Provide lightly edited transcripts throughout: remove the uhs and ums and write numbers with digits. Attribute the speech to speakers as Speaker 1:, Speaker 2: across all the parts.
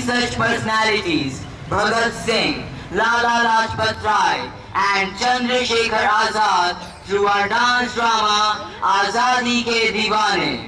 Speaker 1: such personalities, Bhagat Singh, Lala Lajpat Rai and Chandrasekhar Azad through our dance drama Azadi Ke Deewane.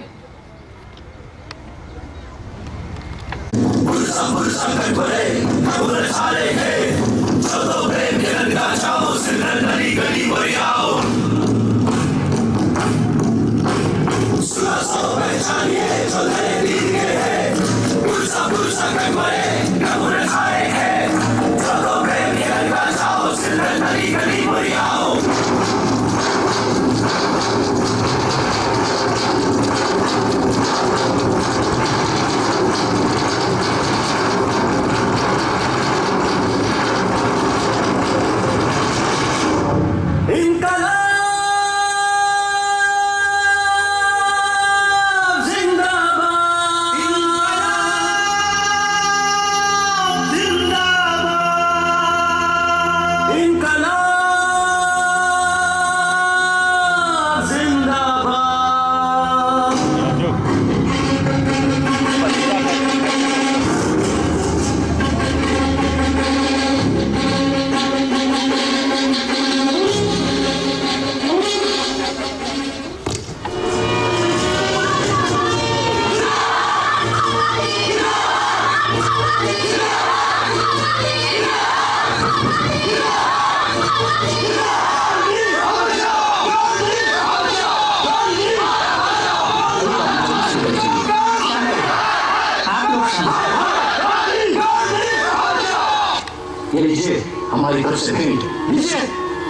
Speaker 2: हमारी तरफ से भेंट लीजिए।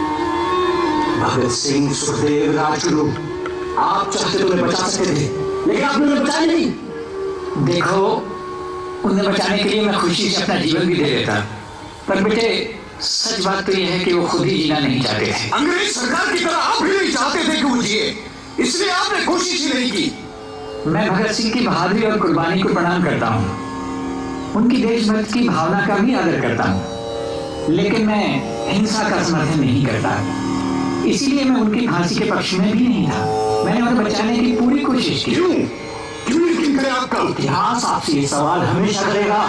Speaker 2: भगत सिंह, सुखदेव, राजगुरु, आप चाहते तो उन्हें बचा सकते थे, लेकिन आपने उन्हें बचाया नहीं।
Speaker 3: देखो, उन्हें बचाने के लिए मैं खुशी से अपना जीवन भी दे देता, पर बेटे सच बात तो यह है कि वो खुद ही जीना नहीं चाहते थे।
Speaker 2: अंग्रेज सरकार की तरह आप भी नहीं चाहते थे कि वो जिए, इसलिए आपने कोशिश ही नहीं की।
Speaker 3: मैं भगत सिंह की बहादुरी और कुर्बानी को प्रणाम करता हूँ, उनकी देशभक्ति की भावना का भी आदर करता हूँ, लेकिन मैं हिंसा का समर्थन नहीं करता। इसीलिए मैं उनकी फांसी के पक्ष में भी नहीं था। मैंने उन्हें बचाने की पूरी कोशिश की।
Speaker 2: क्यों यकीन करे? आपका इतिहास आपसे ये सवाल हमेशा करेगा।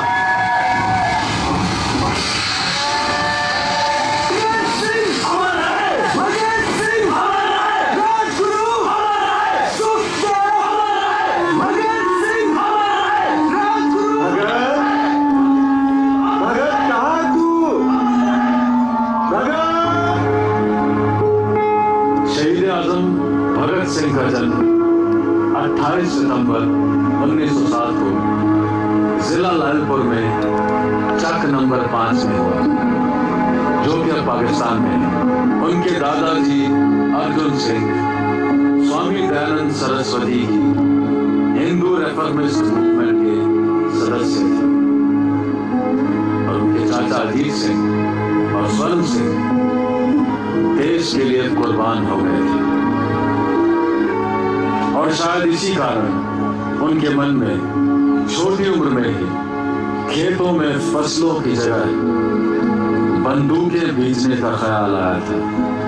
Speaker 4: सिंह का जन्म 28 सितंबर 1907 को जिला लालपुर में चक नंबर 5 में हुआ, जो कि अब पाकिस्तान में है। उनके दादाजी अर्जुन सिंह स्वामी दयानंद सरस्वती की हिंदू रेफॉर्मिस्ट मूवमेंट के सदस्य थे और उनके चाचा अजीत सिंह और स्वर्ण सिंह देश के लिए कुर्बान हो गए थे। और शायद इसी कारण उनके मन में छोटी उम्र में ही खेतों में फसलों की जगह बंदूकें बीजने का ख्याल आया था।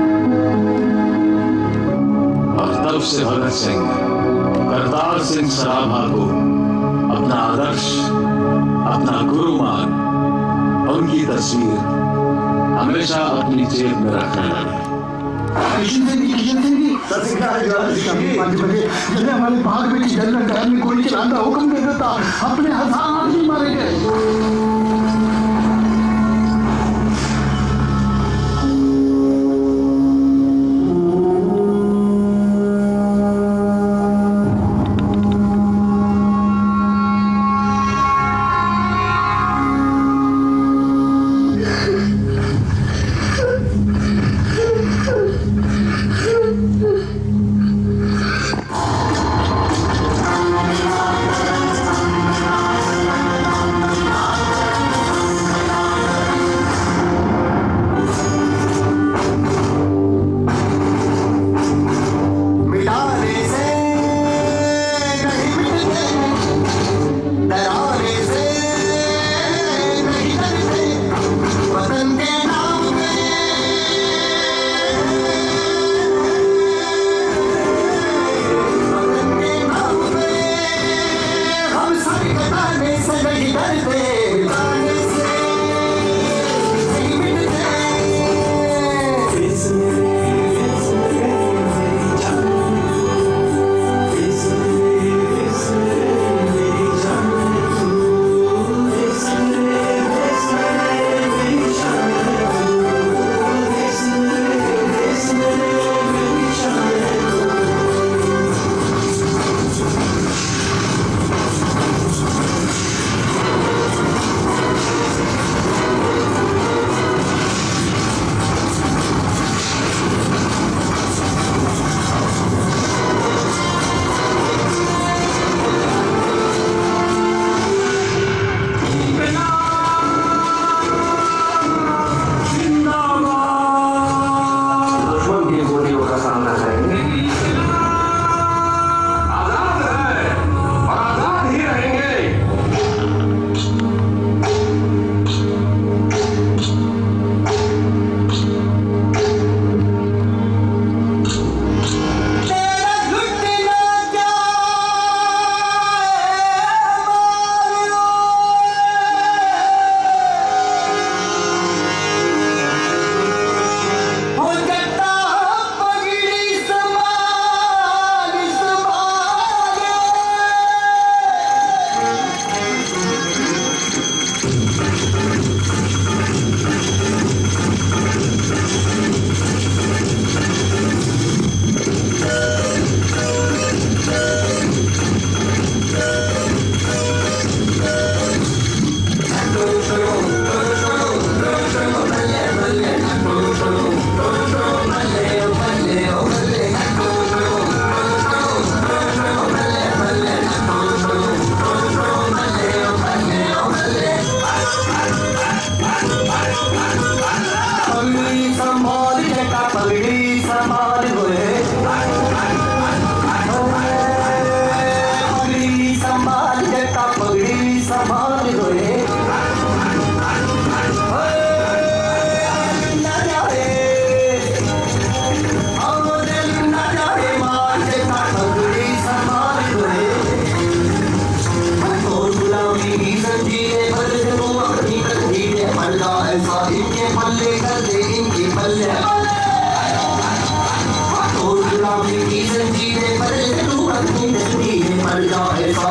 Speaker 4: और तब से भगत सिंह करतार सिंह सराभा को अपना आदर्श, अपना गुरु मान उनकी तस्वीर हमेशा अपनी जेब में रखने लगे।
Speaker 2: हमारे भाग में जनरल में गोली चलाने का हुक्म दे देता, अपने हजार आदमी मारे गए।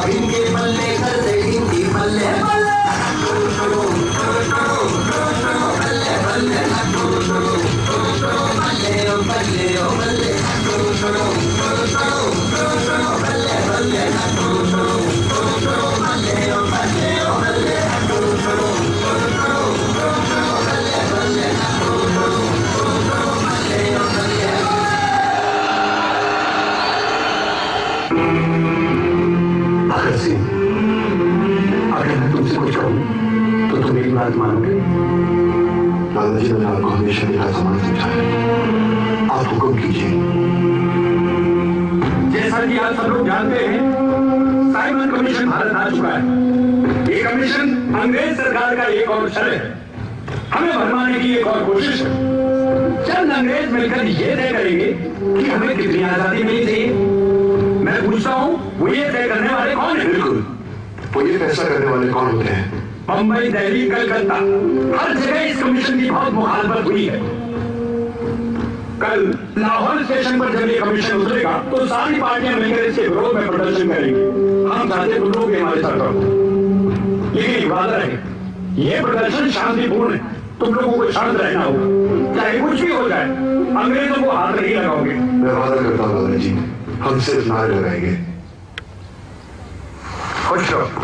Speaker 2: इनके बल्ले कर दे इनकी बल्ले बल्ले
Speaker 5: भगत सिंह, अगर मैं तुमसे कुछ कहूं तो तुम मेरी बात मानोगे? दादाजी, मैंने आपको हमेशा मेरा सामान समझा है, आप हुक्म कीजिए।
Speaker 6: जैसा कि आप सब लोग जानते हैं, साइमन कमीशन भारत आ चुका है। ये कमीशन अंग्रेज सरकार का एक और छल है, हमें भरमाने की एक और कोशिश है। चंद अंग्रेज मिलकर ये तय करेंगे कि हमें कितनी आजादी मिली चाहिए। मैं पूछता हूँ, वो ये तय करने वाले कौन है?
Speaker 5: बिल्कुल, वो ये फैसला करने वाले कौन होते हैं?
Speaker 6: बम्बई, दिल्ली, कलकत्ता, हर जगह इस कमीशन की बहुत मुखालफत हुई है। कल लाहौर स्टेशन पर जब ये कमीशन उतरेगा तो सारी पार्टियां मिलकर इसके विरोध में प्रदर्शन करेंगी। हम चाहते तुम लोग भी हमारे साथ रहो, लेकिन एक वादा है, ये प्रदर्शन शांतिपूर्ण है। तुम लोगों को शांत रहना होगा, चाहे कुछ भी हो जाए। अंग्रेजों को हाथ नहीं लगाओगे।
Speaker 5: मैं वादा करता हूँ दादाजी, हम सिर्फ नारे लगाएंगे।
Speaker 6: खुश रहो।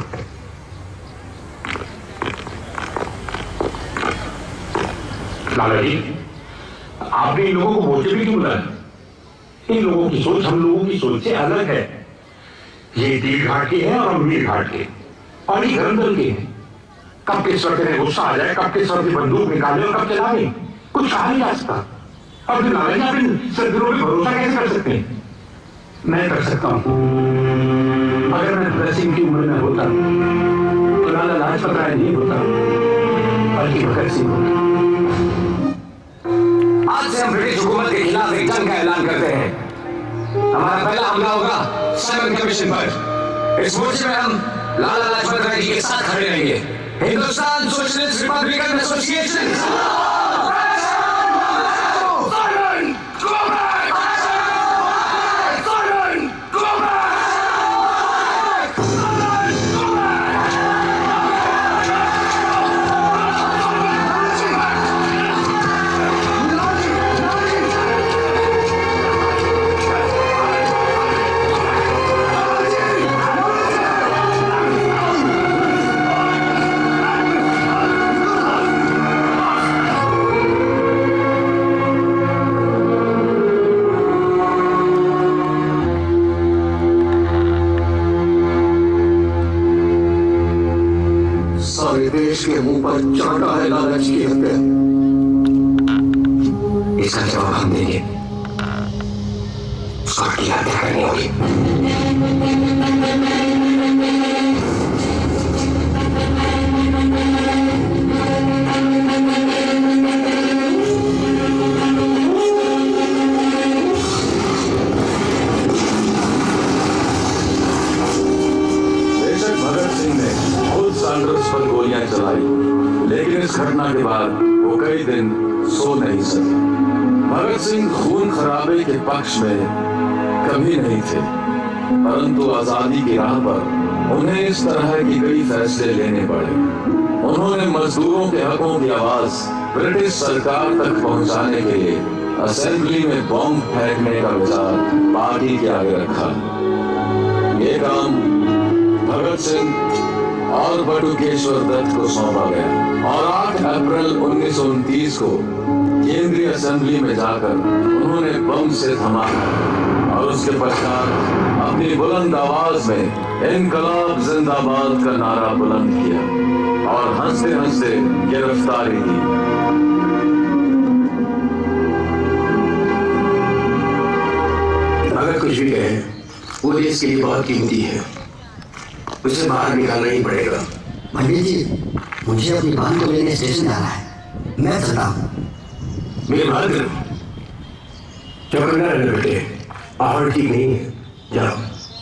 Speaker 6: लाला जी, आपने इन लोगों को वोट भी क्यों बुलाया? इन लोगों की सोच हम लोगों की सोच से अलग है। ये तीर घाट के हैं और अमीर घाट के, और ये गंदल के हैं। कब किस वक्त में गुस्सा आ जाए, कब किस वक्त बंदूक निकाले और कब चलावे, कुछ कहा नहीं जा सकता। अब लाला जी, आप इन सदगुरुओं पे भरोसा कैसे कर सकते हैं? मैं कर सकता हूं। अगर मैं भगत सिंह की उम्र में होता तो लाला लाजपत राय नहीं होता, बल्कि भगत सिंह होता।
Speaker 2: आज से हम ब्रिटिश हुकूमत के खिलाफ एक जंग का ऐलान करते हैं। हमारा पहला हमला होगा साइमन कमीशन पर। इस मोर्चे में हम लाला लाजपत राय जी के साथ खड़े रहेंगे। हिंदुस्तान सोशलिस्ट रिपब्लिकन एसोसिएशन
Speaker 5: के मुंह पर चाटा है लालच की हत्या।
Speaker 2: इसका जवाब हम देंगे, उसका हत्या करनी होगी।
Speaker 4: बेशक भगत सिंह ने खुद सैंडर्स पर गोलियां चलाई, लेकिन इस घटना के बाद वो कई दिन सो नहीं सके। भगत सिंह खून खराबे के पक्ष में कभी नहीं थे, परंतु आजादी की राह पर उन्हें इस तरह की कई फैसले लेने पड़े। उन्होंने मजदूरों के हकों की आवाज ब्रिटिश सरकार तक पहुंचाने के लिए असेंबली में बॉम्ब फेंकने का विचार पार्टी के आगे रखा। ये काम भगत सिंह और बटुकेश्वर दत्त को सौंपा गया और 8 अप्रैल 1929 को केंद्रीय असेंबली में जाकर उन्होंने बम से धमाका और उसके पश्चात अपनी बुलंद आवाज में इनकलाब जिंदाबाद का नारा बुलंद किया और हंसते हंसते गिरफ्तारी दी।
Speaker 2: अगर कुछ भी कहे, वो देश के लिए बहुत कीमती है, उसे बाहर निकालना ही पड़ेगा।
Speaker 7: पंडित जी, मुझे अपनी बहन को लेने स्टेशन जाना है, मैं चलता हूँ।
Speaker 2: मेरे भाग्य चौकन्ना रहने बेटे, आहट ठीक नहीं है, जाओ।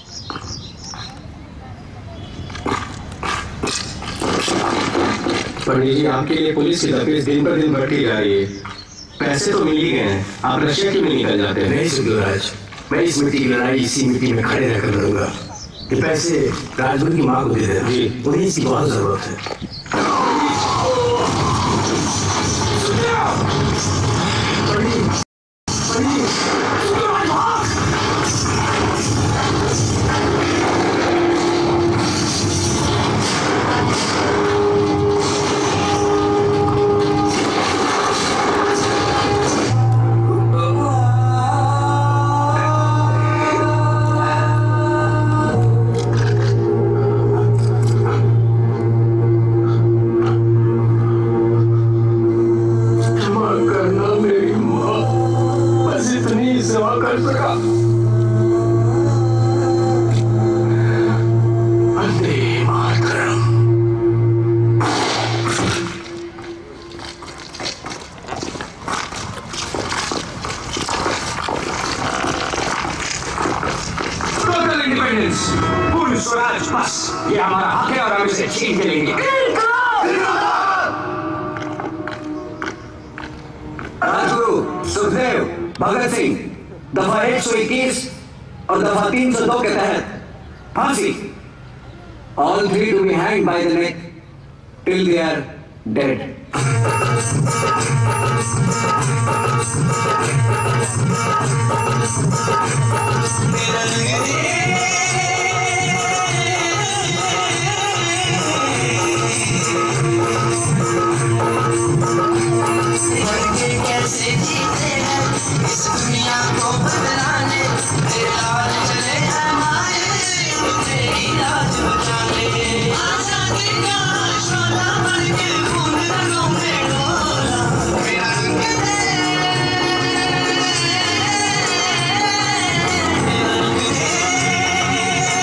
Speaker 5: पंडित जी, आपके लिए पुलिस की तफतीश दिन पर दिन बढ़ती जा रही है। पैसे तो मिल ही गए हैं, आप रशिया क्यों नहीं निकल जाते?
Speaker 2: नहीं सुखराज, मैं इस मिट्टी की लड़ाई इसी मिट्टी में खड़े रहकर लड़ूंगा।
Speaker 5: कि पैसे राजगुरु की माँ को दे देना, उन्हें इसकी बहुत जरूरत है।
Speaker 2: पूर्ण स्वराज बस ये हमारा हक है और हम इसे छीन के लेंगे।
Speaker 8: राजगुरु, सुखदेव, भगत सिंह दफा 121 और दफा 302 के तहत फांसी। All three to be hanged by the neck till they are dead.
Speaker 9: कैसे जीते हैं इस दुनिया को बदलाने, चले हमारे तेरी राज बचाने। आजादी का शोला बन के खून रगों में डोला, मेरा रंग दे, मेरा रंग दे।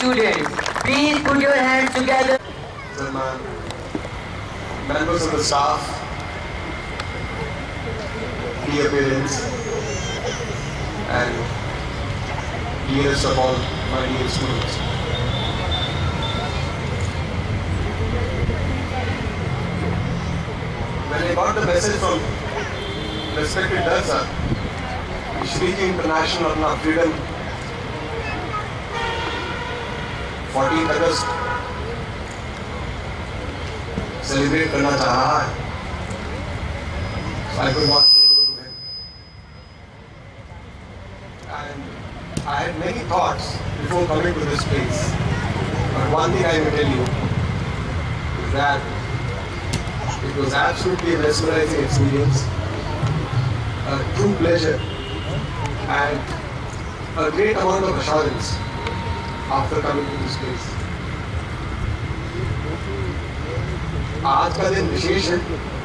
Speaker 1: students. Please put your hands together.
Speaker 5: Members of the staff, dear parents, and dearest of all my dear students. When I got the message from respected Darsa, Shriki International अपना freedom 14 अगस्त सेलिब्रेट करना चाह रहा है, so I could not say no to him. And I had many thoughts before coming to this place, but one thing I will tell you is that it was absolutely a mesmerizing experience, a true pleasure, and a great amount of assurance after coming to this place. आज का दिन विशेष है,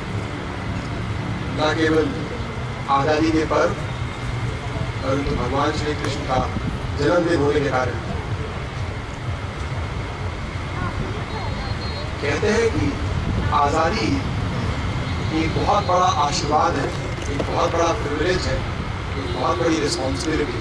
Speaker 5: न केवल आजादी के पर्व, परंतु भगवान श्री कृष्ण का जन्मदिन होने के कारण। कहते हैं कि आजादी एक बहुत बड़ा आशीर्वाद है, एक बहुत बड़ा प्रिविलेज है, एक बहुत बड़ी रिस्पॉन्सिबिलिटी।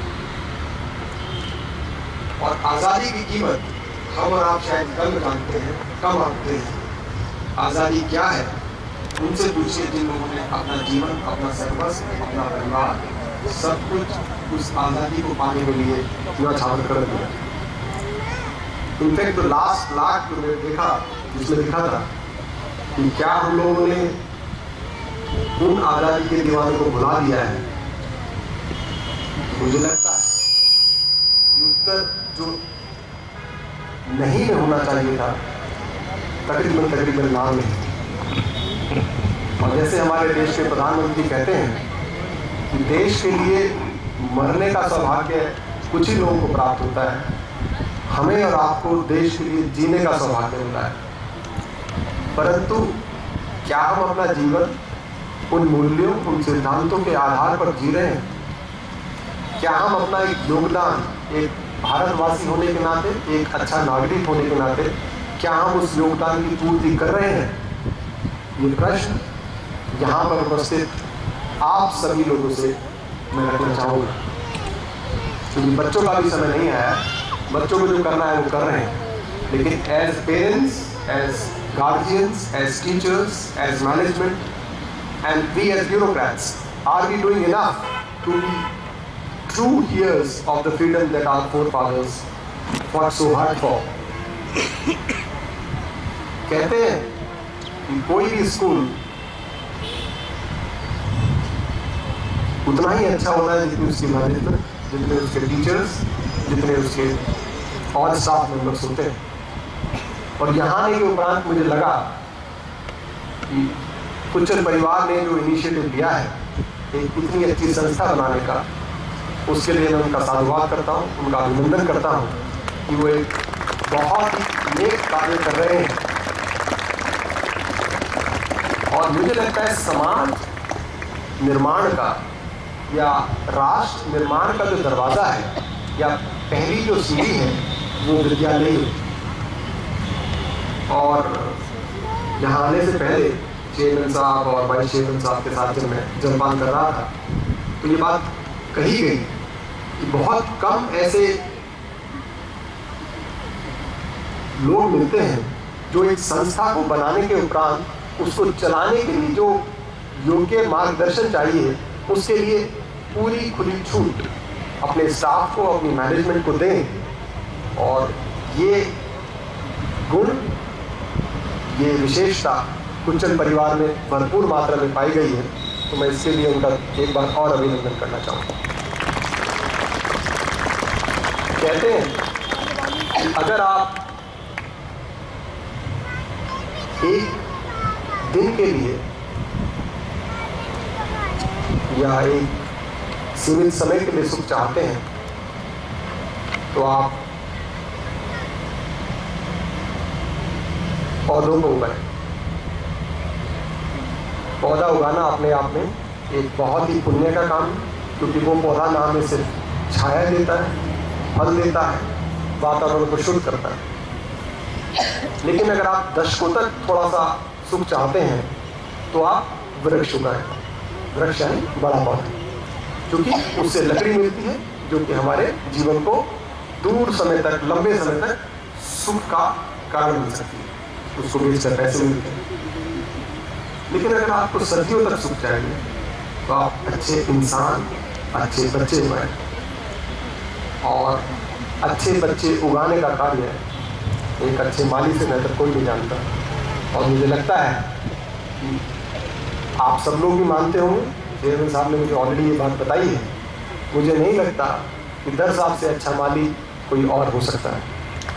Speaker 5: और आजादी की कीमत हम और आप शायद कम जानते हैं, कम आंकते हैं। आजादी क्या है, उनसे पूछिए जिन लोगों ने अपना जीवन, अपना सर्वस्व, अपना परिवार, सब कुछ उस आजादी को पाने के लिए न्यौछावर कर दिया। इनफैक्ट तो लास्ट लाख जो मैंने देखा, जिसमें लिखा था कि क्या हम लोगों ने उन आजादी के दीवानों को भुला दिया है। मुझे लगता है उत्तर जो नहीं में होना चाहिए था, तकरीबन नाम नहीं। और जैसे हमारे देश के प्रधानमंत्री कहते हैं कि देश के लिए मरने का सौभाग्य कुछ ही लोगों को प्राप्त होता है, हमें और आपको देश के लिए जीने का सौभाग्य होता है। परंतु क्या हम अपना जीवन उन मूल्यों, उन सिद्धांतों के आधार पर जी रहे हैं? क्या हम अपना एक योगदान, एक भारतवासी होने के नाते, एक अच्छा नागरिक होने के नाते, क्या हम उस योगदान की पूर्ति कर रहे हैं? ये प्रश्न यहाँ पर उपस्थित आप सभी लोगों से मैं रखना चाहूँगा। क्योंकि बच्चों का भी समय नहीं आया, बच्चों को जो करना है वो कर रहे हैं, लेकिन as parents, as guardians, as teachers, as management, and we as bureaucrats, are we doing enough to be true heirs of the freedom that our forefathers fought so hard for? कहते हैं कि कोई भी स्कूल उतना ही अच्छा होता है जितनी उसकी मैनेजमेंट, जितने उसके टीचर्स, जितने उसके और स्टाफ मेंबर्स होते हैं। और यहाँ आने के उपरांत मुझे लगा कि कुचल परिवार ने जो इनिशिएटिव लिया है एक इतनी अच्छी संस्था बनाने का, उसके लिए मैं उनका साधुवाद करता हूँ, उनका अभिनंदन करता हूँ कि वो एक बहुत ही नेक कार्य कर रहे हैं। और मुझे लगता है समाज निर्माण का या राष्ट्र निर्माण का जो दरवाज़ा है या पहली जो सीढ़ी है वो विद्यालय है। और यहाँ आने से पहले चेयरमैन साहब और वाइस चेयरमैन साहब के साथ जब मैं जलपान कर रहा था तो ये बात कही गई कि बहुत कम ऐसे लोग मिलते हैं जो एक संस्था को बनाने के उपरांत उसको चलाने के लिए जो योग्य मार्गदर्शन चाहिए उसके लिए पूरी खुली छूट अपने स्टाफ को, अपनी मैनेजमेंट को दें। और ये गुण, ये विशेषता कुंचन परिवार में भरपूर मात्रा में पाई गई है, तो मैं इसके लिए उनका एक बार और अभिनंदन करना चाहूँगा। कहते हैं कि अगर आप एक दिन के लिए या एक सीमित समय के लिए सुख चाहते हैं तो आप पौधों को उगाएं। पौधा उगाना अपने आप में एक बहुत ही पुण्य का काम है, क्योंकि वो पौधा ना हमें सिर्फ छाया देता है, फल देता है,
Speaker 10: वातावरण को शुद्ध करता है। लेकिन अगर आप दशकों तक थोड़ा सा सुख चाहते हैं तो आप वृक्ष उगाएं। वृक्ष यानी बड़ा पौधा, क्योंकि उससे लकड़ी मिलती है जो कि हमारे जीवन को दूर समय तक, लंबे समय तक सुख का कारण मिल सकती है, उसको बेचकर पैसे मिलते हैं। लेकिन अगर आपको सदियों तक सुख चाहिए तो आप अच्छे इंसान, अच्छे बच्चे उगाएं। और अच्छे बच्चे उगाने का कार्य एक अच्छे माली से बेहतर कोई नहीं जानता। और मुझे लगता है कि आप सब लोग भी मानते होंगे, चेयरमैन साहब ने मुझे ऑलरेडी ये बात बताई है, मुझे नहीं लगता कि 10 साल से अच्छा माली कोई और हो सकता है।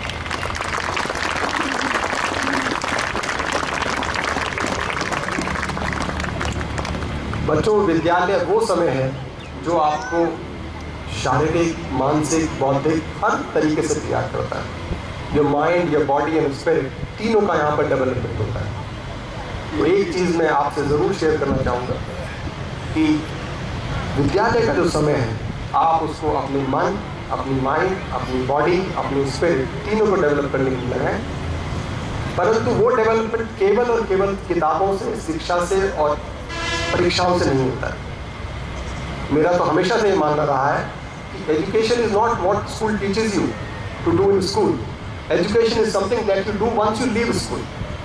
Speaker 10: बच्चों, विद्यालय वो समय है जो आपको शारीरिक, मानसिक, बौद्धिक हर तरीके से तैयार करता है। जो माइंड, या बॉडी एंड स्पिरिट, तीनों का यहाँ पर डेवलपमेंट होता है। तो एक चीज़ मैं आपसे ज़रूर शेयर करना चाहूँगा कि विद्यालय का जो समय है, आप उसको अपने मन, अपनी माइंड, अपनी बॉडी, अपनी स्पिरिट, तीनों को डेवलप करने के लिए लगाएं। परंतु वो डेवलपमेंट केवल और केवल किताबों से, शिक्षा से और परीक्षाओं से नहीं होता है। मेरा तो हमेशा से ये मानना रहा है कि education is not what school teaches you to do in school, education is something that you do once you leave school.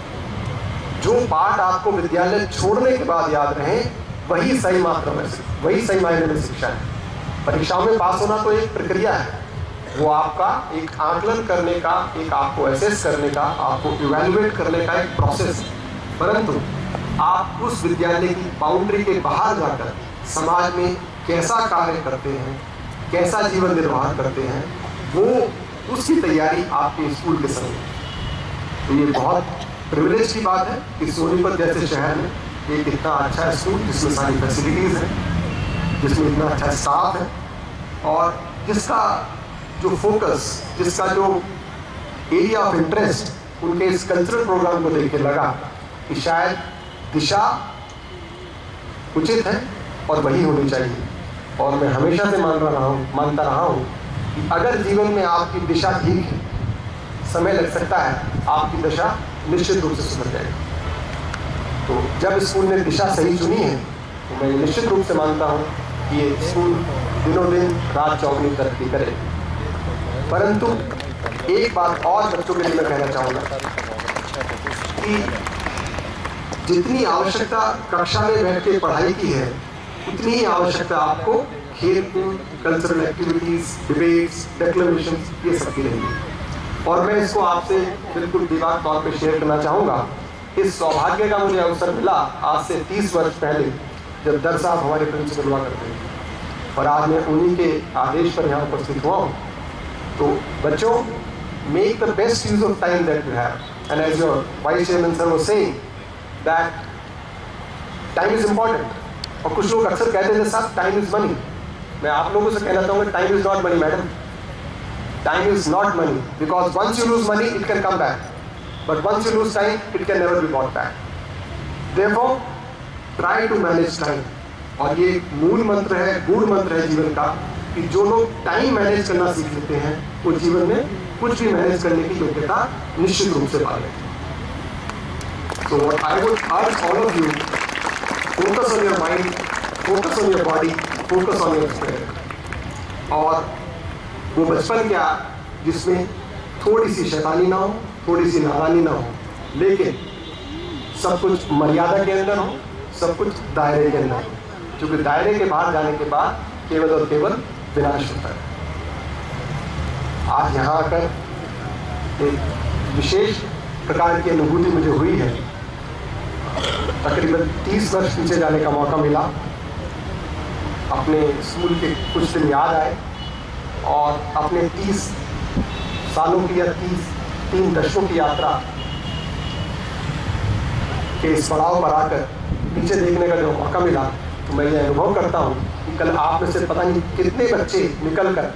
Speaker 10: जो पाठ आपको विद्यालय छोड़ने के बाद याद रहे, वही सही मात्रा में, वही सही मायने में शिक्षा है। परीक्षाओं में पास होना तो एक प्रक्रिया है, वो आपका एक आकलन करने का, एक आपको असेस करने का, आपको इवैल्यूएट करने का एक प्रोसेस है। परंतु आप उस विद्यालय की बाउंड्री के बाहर जाकर समाज में कैसा कार्य करते हैं, कैसा जीवन निर्वाह करते हैं, वो उसकी तैयारी आपके स्कूल के समय। तो ये बहुत प्रिविलेज की बात है कि सोनीपत जैसे शहर में एक इतना अच्छा स्कूल, जिसमें सारी फैसिलिटीज़ हैं, जिसमें इतना अच्छा स्टाफ है, और जिसका जो फोकस, जिसका जो एरिया ऑफ इंटरेस्ट उनके इस कल्चरल प्रोग्राम को देख के लगा कि शायद दिशा उचित है और वही होनी चाहिए। और मैं हमेशा से मानता रहा हूँ कि अगर जीवन में आपकी दिशा ठीक है, समय लग सकता है, आपकी दिशा निश्चित रूप से सुधर जाएगी। तो जब स्कूल ने दिशा सही चुनी है, तो मैं निश्चित रूप से मानता हूँ कि ये स्कूल दिनों दिन रात चौगुनी तरक्की करे। परंतु एक बात और बच्चों के लिए मैं कहना चाहूँगा कि जितनी आवश्यकता कक्षा में बैठ के पढ़ाई की है, उतनी ही आवश्यकता आपको खेल-कूद, कल्चरल एक्टिविटीज़, डिबेट्स, डेक्लेमेशन, ये सब की रहेंगी। और मैं इसको आपसे बिल्कुल दिमाग तौर पे शेयर करना चाहूँगा। इस सौभाग्य का मुझे अवसर मिला आज से 30 वर्ष पहले, जब दर साहब हमारे प्रिंसिपल हुआ करते थे, और आज मैं उन्हीं के आदेश पर यहाँ उपस्थित हुआ हूँ। तो बच्चों, make the best use of time that you have, and as your vice chairman sir was saying that time is important. और कुछ लोग अक्सर कहते थे साहब टाइम इज मनी। मैं आप लोगों से कहना चाहूँगा time is not money madam, time is not money, because once you lose money it can come back, but once you lose time it can never be bought back. Therefore try to manage time. और ये मूल मंत्र है, गूढ़ मंत्र है जीवन का, कि जो लोग टाइम मैनेज करना सीख लेते हैं, वो जीवन में कुछ भी मैनेज करने की योग्यता निश्चित रूप से पा लेते हैं। So what I would urge all of you, focus on your mind, focus on your body, focus on your spirit। और वो बचपन क्या जिसमें थोड़ी सी शैतानी ना हो, थोड़ी सी नादानी ना हो, लेकिन सब कुछ मर्यादा के अंदर हो, सब कुछ दायरे के अंदर हो, क्योंकि दायरे के बाहर जाने के बाद केवल और केवल विनाश होता है। आज यहाँ आकर एक विशेष प्रकार की अनुभूति मुझे हुई है। तकरीबन 30 वर्ष पीछे जाने का मौका मिला, अपने स्कूल के कुछ दिन याद आए, और अपने 30 सालों की या 3 दशकों की यात्रा के इस पड़ाव पर आकर पीछे देखने का जो मौका मिला, तो मैं ये अनुभव करता हूँ कि कल आप में से पता नहीं कितने बच्चे निकल कर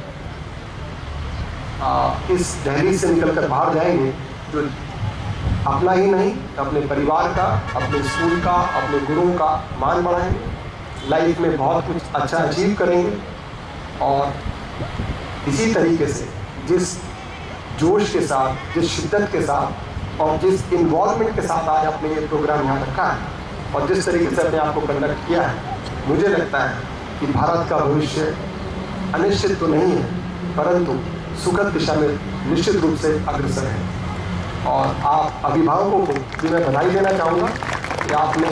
Speaker 10: इस दहलीज से निकल कर बाहर जाएंगे, जो अपना ही नहीं, अपने परिवार का, अपने स्कूल का, अपने गुरुओं का मान बढ़ाएंगे, लाइफ में बहुत कुछ अच्छा अचीव करेंगे। और इसी तरीके से जिस जोश के साथ, जिस शिद्दत के साथ और जिस इन्वॉल्वमेंट के साथ आज आपने ये प्रोग्राम यहाँ रखा है और जिस तरीके से अपने आप को कंडक्ट किया है, मुझे लगता है कि भारत का भविष्य अनिश्चित तो नहीं है परंतु सुखद दिशा में निश्चित रूप से अग्रसर है। और आप अभिभावकों को भी मैं बधाई देना चाहूँगा कि आपने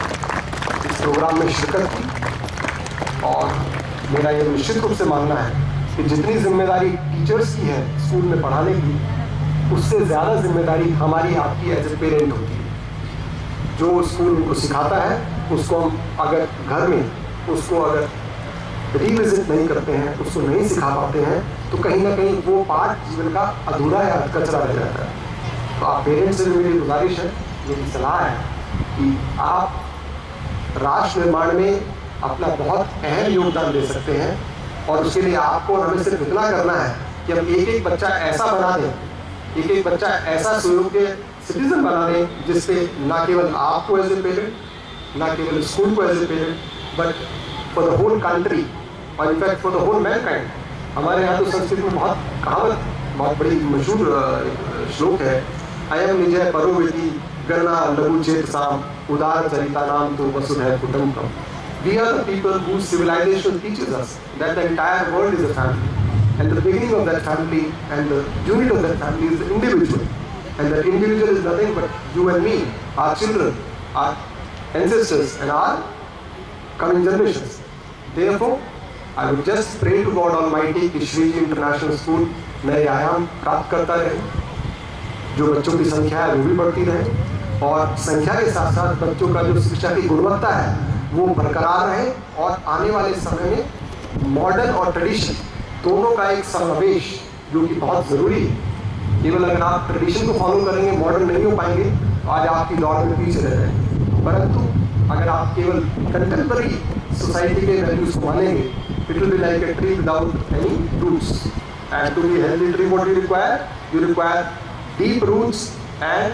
Speaker 10: इस प्रोग्राम में शिरकत की और मेरा ये निश्चित रूप से मानना है कि जितनी जिम्मेदारी टीचर्स की है स्कूल में पढ़ाने की, उससे ज़्यादा जिम्मेदारी हमारी आपकी एज ए पेरेंट होती है। जो स्कूल उनको सिखाता है उसको हम अगर घर में उसको अगर रिविजिट नहीं करते हैं, उसको नहीं सिखा पाते हैं, तो कहीं ना कहीं वो पार्ट जीवन का अधूरा या कचरा रह जाता है। तो आप पेरेंट्स से मेरी गुजारिश है, मेरी सलाह है कि आप राष्ट्र निर्माण में अपना बहुत अहम योगदान दे सकते हैं और उसके लिए आपको और हमें सिर्फ इतना करना है कि हम एक एक बच्चा ऐसा बना दें, एक एक बच्चा ऐसा सुयोग्य सिटीजन बना दें जिससे ना केवल आपको एज ए पेरेंट, ना केवल स्कूल को as a parent, but for the whole country और in fact for the whole mankind. हमारे यहाँ तो संस्कृत में बहुत बड़ी मशहूर श्लोक है, अयम निजय परोविति गणना लघु चेत साम उदार चरिता नाम तो वसुधैव कुटुंबकम। We are the people whose civilization teaches us that the entire world is a family, and the beginning of that family and the unit of that family is the individual, and that individual is nothing but you and me, our children, our ancestors, and our coming generations. Therefore, I would just pray to God Almighty कि श्री जी international school नए आयाम प्राप्त करता रहे, जो बच्चों की संख्या है वो भी बढ़ती रहे और संख्या के साथ साथ बच्चों का जो शिक्षा की गुणवत्ता है वो बरकरार रहे और आने वाले समय में मॉडर्न और ट्रेडिशन दोनों का एक समावेश जो कि बहुत ज़रूरी है। केवल अगर आप ट्रेडिशन को फॉलो करेंगे, मॉडर्न नहीं हो पाएंगे, तो आज आपकी दौड़ में पीछे रह जाएंगे। परंतु अगर आप केवल कंटेम्पररी सोसाइटी के वैल्यूज को मानेंगे, it will be like a tree without any roots, and to be healthy tree what you require deep roots and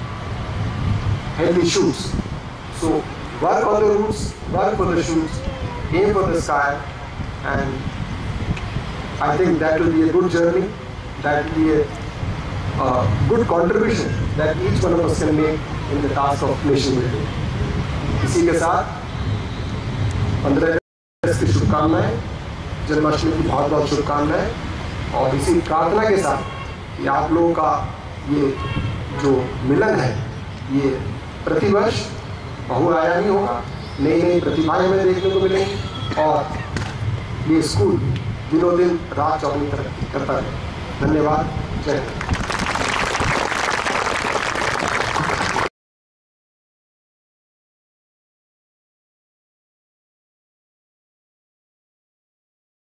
Speaker 10: healthy shoots. So work on the roots, work for the shoots, aim for the sky, and I think that will be a good journey, that will be a good contribution that each one of us can make in the task of nation building. इसी के साथ 15 अगस्त की शुभकामनाएं, जन्माष्टमी की बहुत बहुत शुभकामनाएं और इसी प्रार्थना के साथ कि आप लोगों का ये जो मिलन है ये प्रतिवर्ष बहुआयामी होगा, नई नई प्रतिभाएं हमें देखने को मिलेंगी और ये स्कूल दिनों दिन रात चौगनी तरक्की करता है। धन्यवाद। जय हिंद।